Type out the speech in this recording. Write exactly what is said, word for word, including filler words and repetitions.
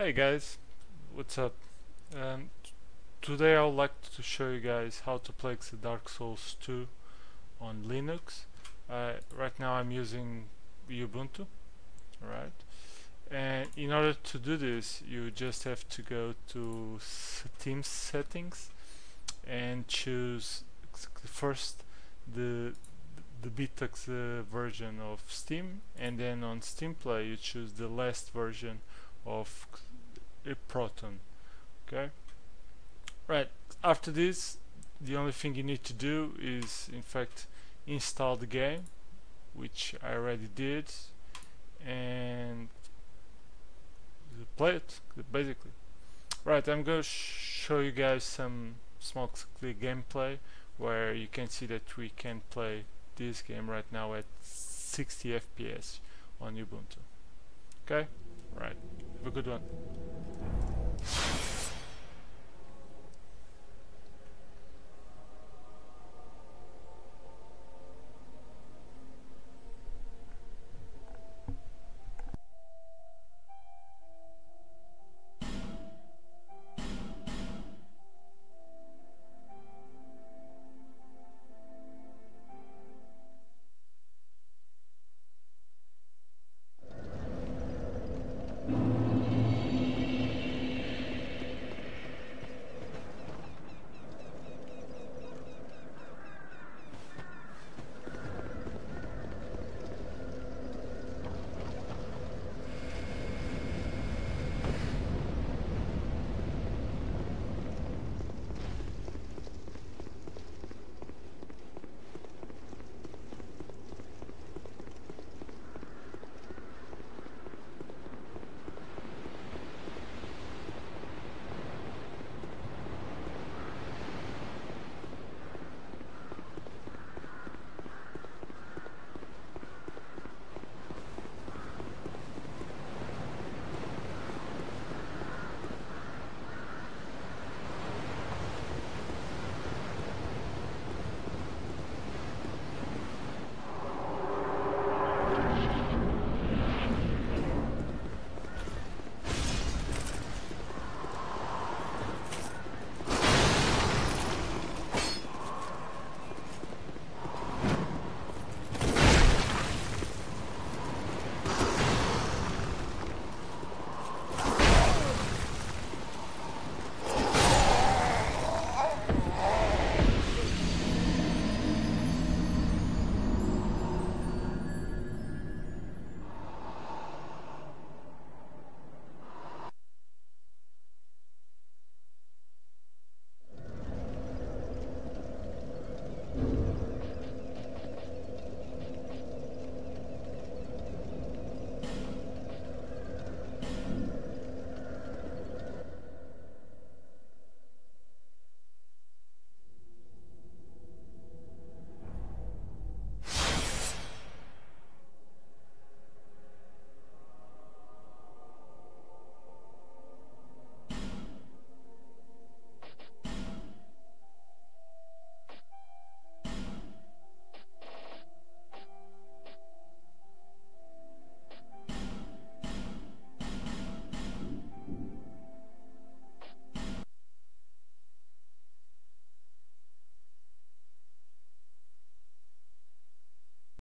Hey guys, what's up? Um, t- today I would like to show you guys how to play the Dark Souls two on Linux. Uh, right now I'm using Ubuntu, right? And in order to do this, you just have to go to Steam settings and choose first the the beta uh, version of Steam, and then on Steam Play you choose the last version of Proton. Okay, right. After this, the only thing you need to do is, in fact, install the game, which I already did, and play it basically. Right, I'm gonna sh show you guys some small gameplay where you can see that we can play this game right now at sixty F P S on Ubuntu. Okay, right. Have a good one.